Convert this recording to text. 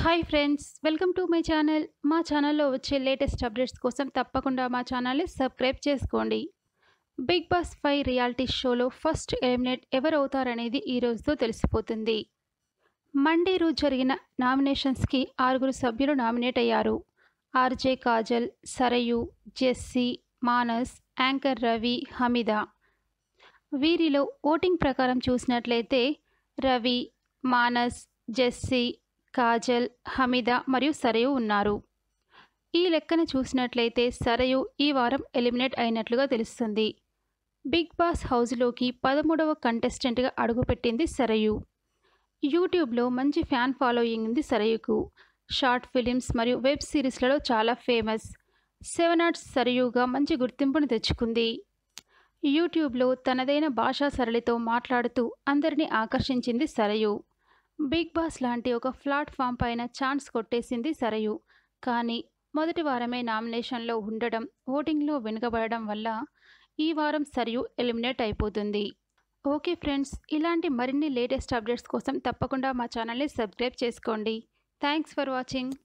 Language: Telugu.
Hi friends, welcome to my channel. మా ఛానల్లో వచ్చే లేటెస్ట్ అప్డేట్స్ కోసం తప్పకుండా మా ఛానల్ని సబ్స్క్రైబ్ చేసుకోండి. బిగ్ బాస్ 5 రియాలిటీ షోలో ఫస్ట్ ఎలిమినేట్ ఎవరవుతారనేది ఈ రోజుతో తెలిసిపోతుంది. మండే రోజు జరిగిన నామినేషన్స్కి 6 సభ్యులు నామినేట్ అయ్యారు. RJ Kajal, Sarayu, Jessie, Manas, anchor Ravi, Hameeda. వీరిలో ఓటింగ్ ప్రకారం చూసినట్లయితే రవి, మానస్, జెస్సీ, కాజల్, హమీద మరియు సరయు ఉన్నారు. ఈ లెక్కన చూసినట్లయితే సరయు ఈ వారం ఎలిమినేట్ అయినట్లుగా తెలుస్తుంది. బిగ్ బాస్ హౌస్లోకి 13వ కంటెస్టెంట్గా అడుగుపెట్టింది సరయు. యూట్యూబ్లో మంచి ఫ్యాన్ ఫాలోయింగ్ ఉంది సరయుకు. షార్ట్ ఫిలిమ్స్ మరియు వెబ్ సిరీస్లలో చాలా ఫేమస్. 7 ఆర్ట్స్ సరయుగా మంచి గుర్తింపును తెచ్చుకుంది. యూట్యూబ్లో తనదైన భాషా సరళితో మాట్లాడుతూ అందరినీ ఆకర్షించింది సరయు. బిగ్ బాస్ లాంటి ఒక ప్లాట్ఫామ్ పైన ఛాన్స్ కొట్టేసింది సరయు. కానీ మొదటి వారమే నామినేషన్లో ఉండడం, ఓటింగ్లో వెనుకబడడం వల్ల ఈ వారం సరయు ఎలిమినేట్ అయిపోతుంది. ఓకే ఫ్రెండ్స్, ఇలాంటి మరిన్ని లేటెస్ట్ అప్డేట్స్ కోసం తప్పకుండా మా ఛానల్ని సబ్స్క్రైబ్ చేసుకోండి. Thanks for watching.